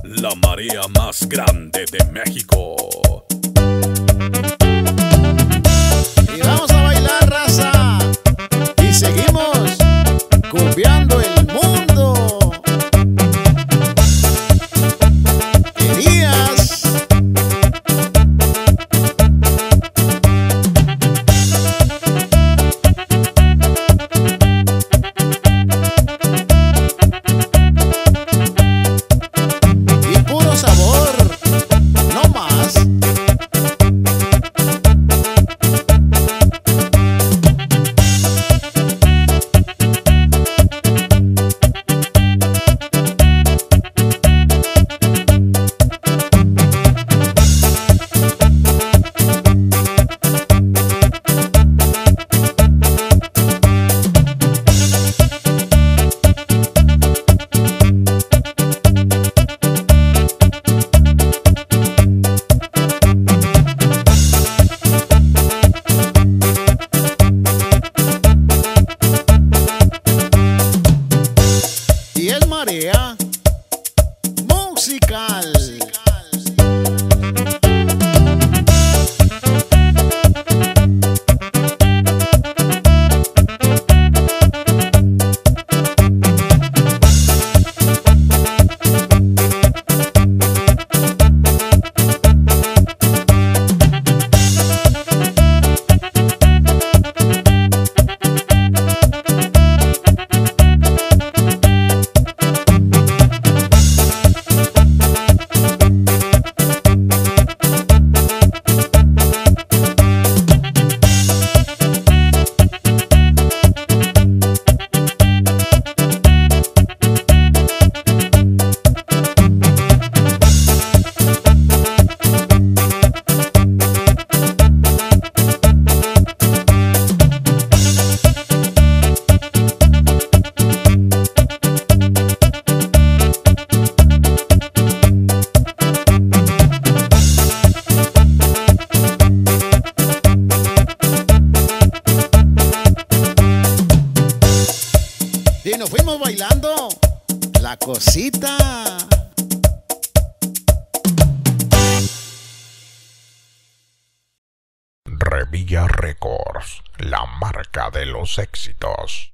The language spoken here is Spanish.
la marea más grande de México. Y vamos a bailar, raza. Y seguimos cumbiando el mundo. Querías. Y puro sabor, no más. Y es marea musical. Y nos fuimos bailando la cosita. Revilla Records, la marca de los éxitos.